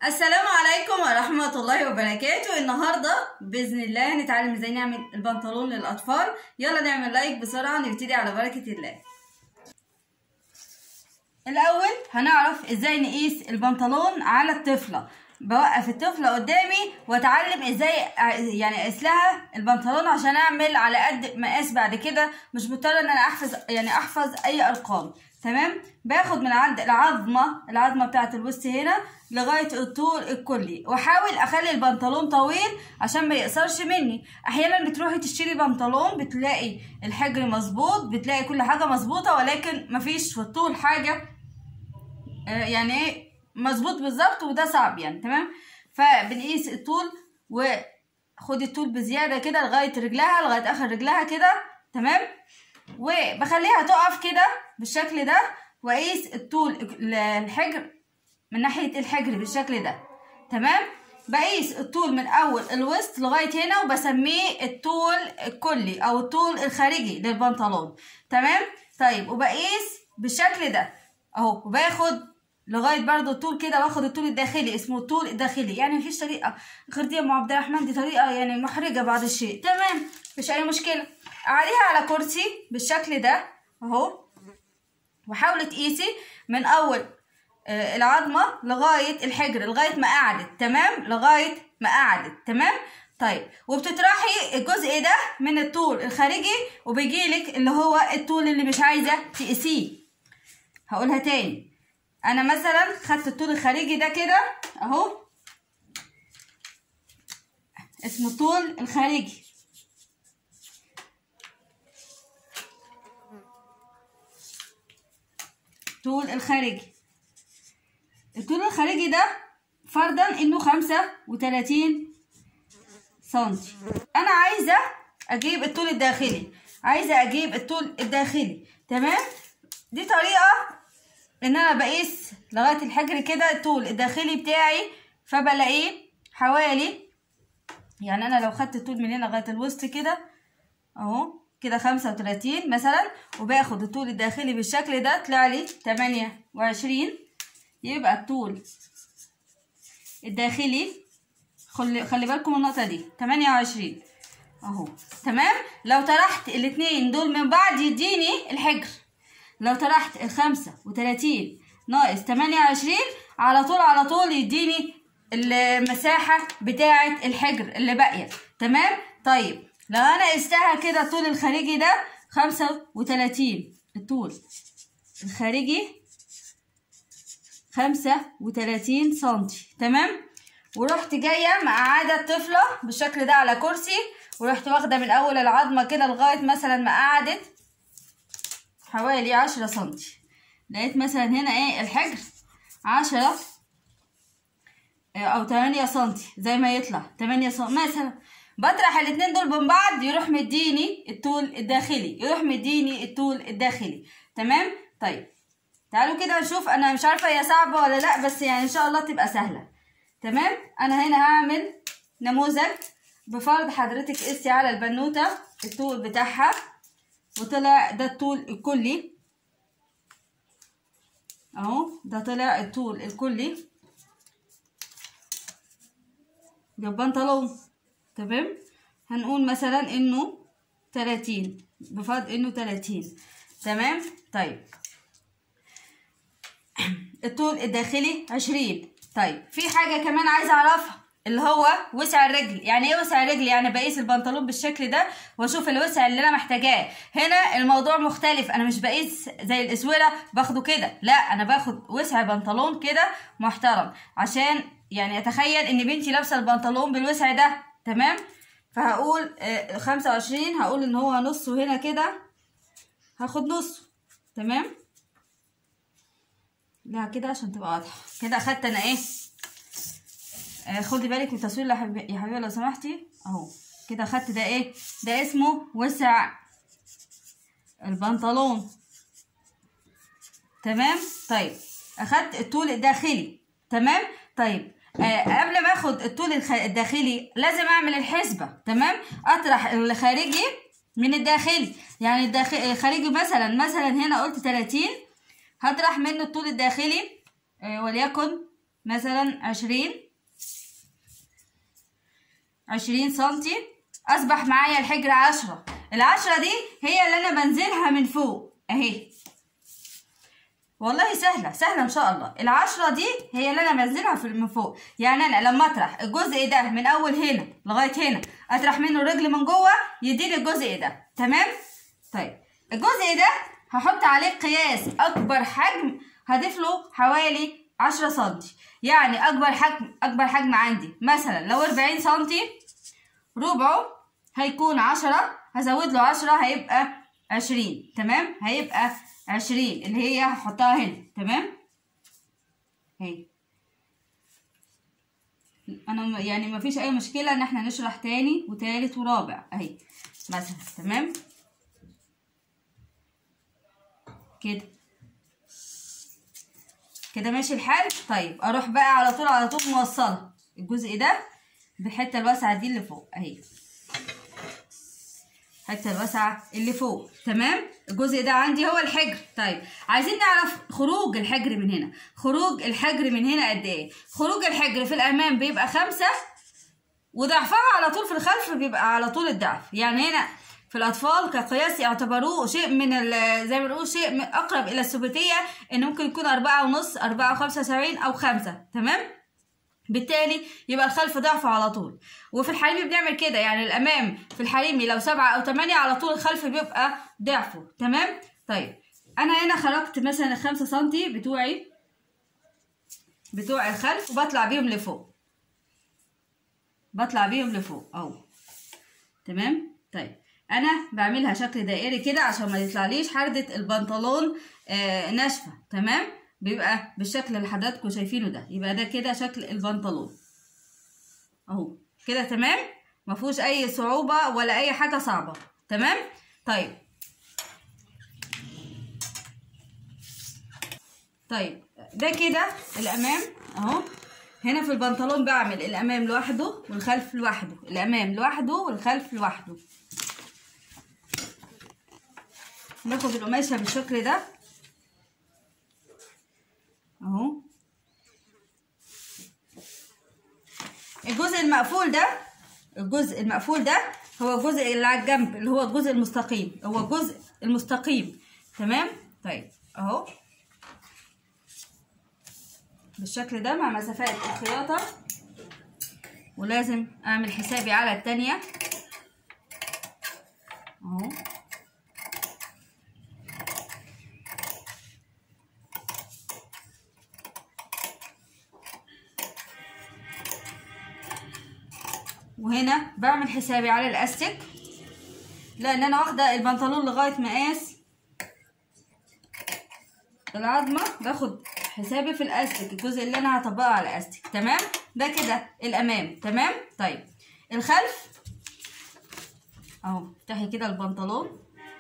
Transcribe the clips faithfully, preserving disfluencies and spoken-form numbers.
السلام عليكم ورحمة الله وبركاته. النهاردة بإذن الله هنتعلم ازاي نعمل البنطلون للأطفال. يلا نعمل لايك بسرعة نبتدي على بركة الله. الأول هنعرف ازاي نقيس البنطلون على الطفلة. بوقف الطفلة قدامي واتعلم ازاي يعني اقيس لها البنطلون عشان اعمل على قد مقاس. بعد كده مش مضطرة ان انا احفظ يعني احفظ اي ارقام. تمام. باخد من عند العظمه العظمه بتاعه الوسط هنا لغايه الطول الكلي، واحاول اخلي البنطلون طويل عشان ما يقصرش مني. احيانا بتروحي تشتري بنطلون بتلاقي الحجر مظبوط، بتلاقي كل حاجه مظبوطه، ولكن مفيش في الطول حاجه آه يعني ايه مظبوط بالظبط، وده صعب يعني. تمام. فبنقيس الطول وخدي الطول بزياده كده لغايه رجلها، لغايه اخر رجلها كده. تمام. وبخليها تقف كده بالشكل ده، واقيس الطول الحجر من ناحيه الحجر بالشكل ده. تمام. بقيس الطول من اول الوسط لغايه هنا، وبسميه الطول الكلي او الطول الخارجي للبنطلون. تمام. طيب وبقيس بالشكل ده اهو، وباخد لغايه برضو الطول كده، واخد الطول الداخلي اسمه الطول الداخلي. يعني مفيش طريقه غير دي يا ام عبد الرحمن، دي طريقه يعني محرجه بعض الشيء. تمام. مفيش اي مشكله. عليها على كرسي بالشكل ده اهو، وحاولي تقيسي من اول آه العظمه لغايه الحجر لغايه ما قعدت. تمام. لغايه ما قعدت. تمام. طيب وبتطرحي الجزء ده من الطول الخارجي، وبيجيلك اللي هو الطول اللي مش عايزه تقيسيه. هقولها تاني. انا مثلا خدت الطول الخارجي ده كده اهو، اسمه الطول الخارجي. الطول الخارجي الطول الخارجي ده فرضا انه خمسة وتلاتين سنتي. انا عايزه اجيب الطول الداخلي، عايزه اجيب الطول الداخلي. تمام. دي طريقه ان انا بقيس لغايه الحجر كده الطول الداخلي بتاعي، فبلاقيه حوالي يعني انا لو خدت الطول من هنا لغايه الوسط كده اهو كده خمسة وتلاتين مثلا، وباخد الطول الداخلي بالشكل ده طلع لي تمانية وعشرين. يبقى الطول الداخلي خلي خلي بالكم من النقطه دي تمانية وعشرين اهو. تمام. لو طرحت الاتنين دول من بعض يديني الحجر. لو طرحت الخمسة وتلاتين ناقص تمانية وعشرين على طول على طول يديني المساحه بتاعه الحجر اللي باقيه. تمام. طيب لو انا قستها كده الطول الخارجي ده خمسة وتلاتين، الطول الخارجي خمسة وتلاتين سنتي. تمام. ورحت جايه مقعده الطفله بالشكل ده على كرسي، ورحت واخده من اول العظمه كده لغايه مثلا ما قعدت حوالي عشرة سنتي. لقيت مثلا هنا ايه الحجر عشرة او تمانية سنتي زي ما يطلع تمانية سنتي مثلا. بطرح الاتنين دول من بعض يروح مديني الطول الداخلي، يروح مديني الطول الداخلي. تمام. طيب تعالوا كده نشوف. انا مش عارفه هي صعبه ولا لا، بس يعني ان شاء الله تبقى سهله. تمام. انا هنا هعمل نموذج بفرض حضرتك قستي على البنوته الطول بتاعها، وطلع ده الطول الكلي اهو، ده طلع الطول الكلي للبنطلون. تمام. هنقول مثلا انه تلاتين بفرض انه تلاتين. تمام. طيب الطول الداخلي عشرين. طيب في حاجه كمان عايزه اعرفها، اللي هو وسع الرجل. يعني ايه وسع الرجل؟ يعني بقيس البنطلون بالشكل ده واشوف الوسع اللي انا محتاجاه. هنا الموضوع مختلف، انا مش بقيس زي الاسوره باخده كده، لا انا باخد وسع بنطلون كده محترم، عشان يعني اتخيل ان بنتي لابسه البنطلون بالوسع ده. تمام. فهقول آه خمسة وعشرين، هقول ان هو نصه هنا كده، هاخد نصه. تمام. لا كده عشان تبقى واضحه كده. اخدت انا ايه آه خدي بالك من التصوير يا حبيبي لو سمحتي اهو كده. اخدت ده ايه ده اسمه وسع البنطلون. تمام. طيب اخدت الطول الداخلي. تمام. طيب آه قبل ما اخد الطول الداخلي لازم اعمل الحسبه. تمام. اطرح الخارجي من الداخلي. يعني الداخلي الخارجي مثلا مثلا هنا قلت تلاتين، هطرح منه الطول الداخلي آه وليكن مثلا عشرين عشرين سنتي، اصبح معايا الحجر عشرة. العشرة دي هي اللي انا بنزلها من فوق اهي، والله سهله سهله ان شاء الله. العشرة دي هي اللي انا بنزلها في من فوق، يعني انا لما اطرح الجزء ده من اول هنا لغايه هنا، اطرح منه رجل من جوه يديني الجزء ده. تمام. طيب الجزء ده هحط عليه قياس اكبر حجم، هضيف له حوالي عشرة سنتي، يعني اكبر حجم اكبر حجم عندي مثلا لو أربعين سنتي، ربعه هيكون عشرة، هزود له عشرة هيبقى عشرين. تمام، هيبقى عشرين اللي هي هحطها هنا. تمام، اهي. انا يعني مفيش اي مشكله ان احنا نشرح تاني وتالت ورابع اهي مثلا. تمام كده كده ماشي الحال. طيب اروح بقى على طول على طول موصله الجزء ده بالحته الواسعه دي اللي فوق اهي، الحته الواسعه اللي فوق. تمام، الجزء ده عندي هو الحجر. طيب عايزين نعرف خروج الحجر من هنا. خروج الحجر من هنا قد ايه؟ خروج الحجر في الامام بيبقى خمسة، وضعفها على طول في الخلف بيبقى على طول الضعف. يعني هنا في الاطفال كقياس يعتبروه شيء من زي ما بنقول شيء اقرب الى الثبوتيه، ان ممكن يكون أربعة ونص، أربعة وخمسة وسبعين او خمسة. تمام، بالتالي يبقى الخلف ضعفه على طول. وفي الحريمي بنعمل كده، يعني الامام في الحريمي لو سبعة او تمانية على طول الخلف بيبقى ضعفه. تمام. طيب انا هنا خرجت مثلا الخمسة سنتي بتوعي بتوع الخلف وبطلع بيهم لفوق، بطلع بيهم لفوق اهو. تمام. طيب انا بعملها شكل دائري كده عشان ما يطلعليش حردة البنطلون آه ناشفه. تمام، بيبقى بالشكل اللي حضراتكم شايفينه ده، يبقى ده كده شكل البنطلون اهو كده. تمام، مفيهوش اي صعوبه ولا اي حاجه صعبه. تمام. طيب طيب ده كده الامام اهو. هنا في البنطلون بعمل الامام لوحده والخلف لوحده، الامام لوحده والخلف لوحده. باخد القماشه بالشكل ده اهو. الجزء المقفول ده الجزء المقفول ده هو الجزء اللي على الجنب، اللي هو الجزء المستقيم، هو الجزء المستقيم. تمام. طيب اهو بالشكل ده مع مسافات الخياطه، ولازم اعمل حسابي على التانية اهو. وهنا بعمل حسابي على الاستك، لان انا واخده البنطلون لغايه مقاس العظمه، باخد حسابي في الاستك الجزء اللي انا هطبقه على الاستك. تمام، ده كده الامام. تمام. طيب الخلف اهو، افتحي كده البنطلون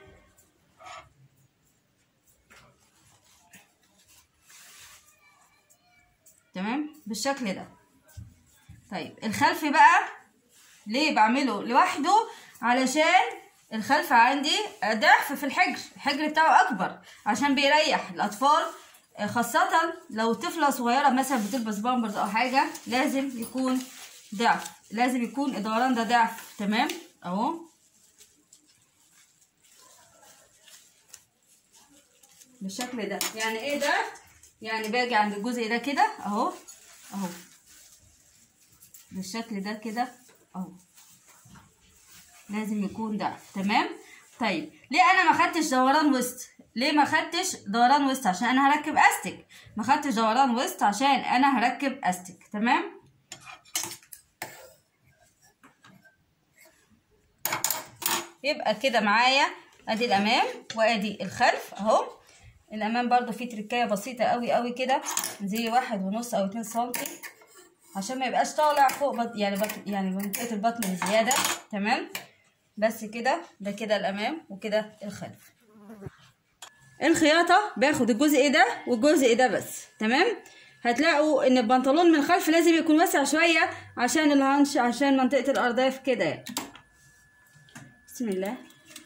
تمام بالشكل ده. طيب الخلف بقى ليه بعمله لوحده؟ علشان الخلف عندي ضعف في الحجر، الحجر بتاعه اكبر عشان بيريح الاطفال، خاصة لو طفلة صغيرة مثلا بتلبس بامبرز او حاجة لازم يكون ضعف، لازم يكون الدوران ده ضعف. تمام اهو بالشكل ده. يعني ايه ده؟ يعني باجي عند الجزء ده كده اهو اهو بالشكل ده كده اهو، لازم يكون ضعف. تمام. طيب ليه انا ما خدتش دوران وسط؟ ليه ما خدتش دوران وسط؟ عشان انا هركب استك. ما خدتش دوران وسط عشان انا هركب استك. تمام. يبقى كده معايا ادي الامام وادي الخلف اهو. الامام برضو فيه تركايه بسيطه قوي قوي كده، زي واحد ونص او اتنين سنتي عشان ما يبقاش طالع فوق بط... يعني بط... يعني منطقه البطن بزياده. تمام، بس كده ده كده الامام وكده الخلف. الخياطه باخد الجزء ده والجزء ده بس. تمام، هتلاقوا ان البنطلون من الخلف لازم يكون واسع شويه عشان الهانش، عشان منطقه الارداف كده يعني. بسم الله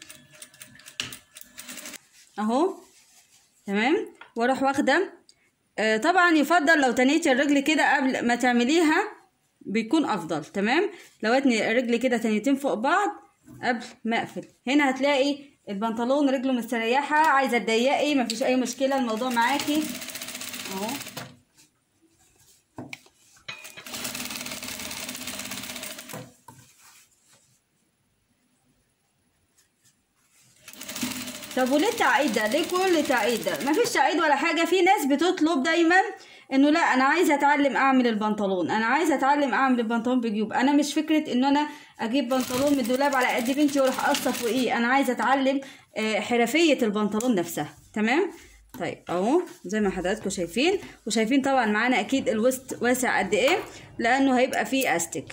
اهو. تمام، واروح واخده آه طبعا يفضل لو تنيتي الرجل كده قبل ما تعمليها بيكون افضل. تمام، لو اتني الرجل كده تانيتين فوق بعض قبل ما اقفل. هنا هتلاقي البنطلون رجله مستريحه، عايزه تضيقي مفيش اي مشكله، الموضوع معاكي اهو. طب وليه التعقيد ده؟ ليه كل تعقيد ده؟ مفيش تعقيد ولا حاجه. في ناس بتطلب دايما انه لا انا عايزه اتعلم اعمل البنطلون، انا عايزه اتعلم اعمل البنطلون بجيوب. انا مش فكره ان انا اجيب بنطلون من الدولاب على قد بنتي واروح اقصف فوقيه، انا عايزه اتعلم حرفيه البنطلون نفسها. تمام. طيب اهو زي ما حضراتكم شايفين، وشايفين طبعا معانا اكيد الوسط واسع قد ايه لانه هيبقى فيه استك.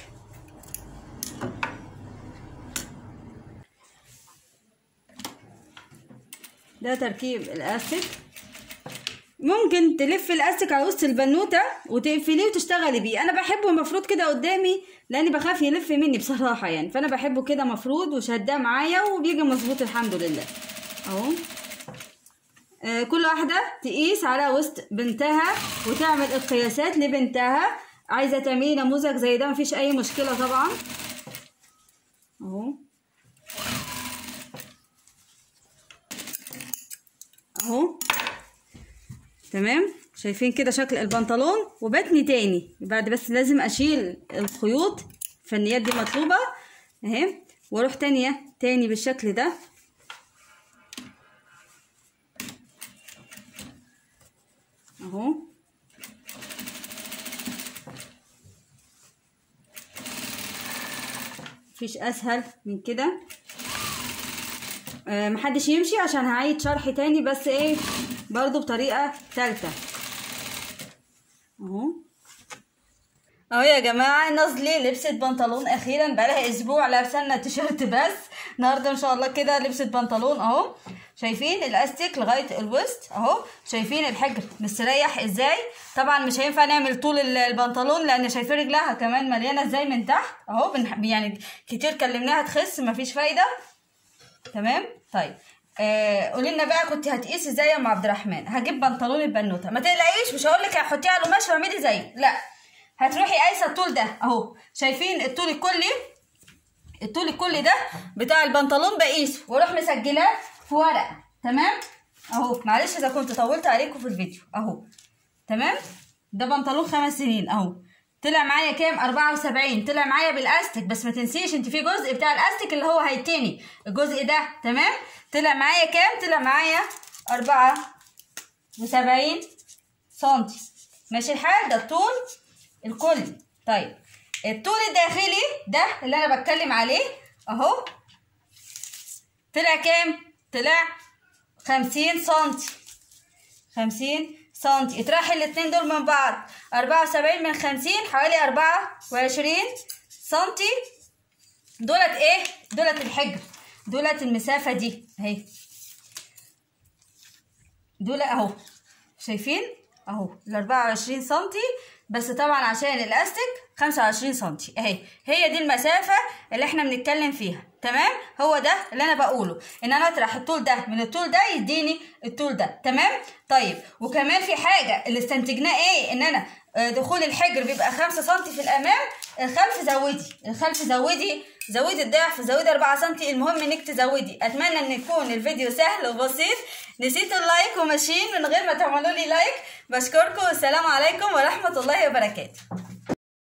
ده تركيب الاستك. ممكن تلف الاستك على وسط البنوته وتقفليه وتشتغلي بيه. انا بحبه مفروض كده قدامي لاني بخاف يلف مني بصراحه يعني، فانا بحبه كده مفروض وشداه معايا وبيجي مظبوط الحمد لله اهو. آه كل واحده تقيس على وسط بنتها وتعمل القياسات لبنتها. عايزه تعملي نموذج زي ده مفيش اي مشكله طبعا اهو اهو. تمام، شايفين كده شكل البنطلون. وبتني تاني بعد، بس لازم اشيل الخيوط، الفنيات دي مطلوبه اهي، واروح تانية تاني بالشكل ده اهو. مفيش اسهل من كده. آه محدش يمشي عشان هعيد شرح تاني، بس ايه برضو بطريقة تالتة اهو اهو. يا جماعة نازلي لبست بنطلون اخيرا، بقالها اسبوع لابسه لنا تيشيرت بس، النهارده ان شاء الله كده لبست بنطلون اهو. شايفين الاستيك لغاية الوسط اهو، شايفين الحجر مستريح ازاي. طبعا مش هينفع نعمل طول البنطلون لان شايفين رجلها كمان مليانة ازاي من تحت اهو، يعني كتير كلمناها تخس مفيش فايدة. تمام. طيب آه قولي لنا بقى كنت هتقيسي ازاي يا ام عبد الرحمن؟ هجيب بنطلون البنوته، ما تقلقيش مش هقول لك حطيه على القماش واعملي زي، لا هتروحي قايسه الطول ده اهو. شايفين الطول الكلي، الطول الكلي ده بتاع البنطلون بقيسه واروح مسجلاه في ورقه. تمام اهو، معلش اذا كنت طولت عليكم في الفيديو اهو. تمام، ده بنطلون خمس سنين اهو، طلع معايا كام؟ أربعة وسبعين. طلع معايا بالاستك، بس ما تنسيش انت في جزء بتاع الاستك اللي هو هيتني الجزء ده. تمام، طلع معايا كام؟ طلع معايا أربعة وسبعين سنتي. ماشي الحال، ده الطول الكلي. طيب الطول الداخلي ده اللي انا بتكلم عليه اهو، طلع كام؟ طلع خمسين سنتي. خمسين سنتي. اطرحي الاتنين دول من بعض، أربعة وسبعين من خمسين حوالي أربعة وعشرين سنتي. دولت ايه؟ دولت الحجر، دولت المسافة دي اهي، دول اهو شايفين اهو ال أربعة وعشرين سنتي، بس طبعا عشان الاستك خمسة وعشرين سنتي اهي. هي دي المسافة اللي احنا بنتكلم فيها. تمام، هو ده اللي انا بقوله، ان انا اطرح الطول ده من الطول ده يديني الطول ده. تمام. طيب وكمان في حاجة اللي استنتجناه ايه، ان انا دخول الحجر بيبقى خمسة سنتي في الامام، الخلف زودي، الخلف زودي زودي الضعف، زودي أربعة سنتي، المهم انك تزودي. اتمنى ان يكون الفيديو سهل وبسيط. نسيت اللايك وماشيين من غير ما تعملوا لي لايك. بشكركم والسلام عليكم ورحمة الله وبركاته.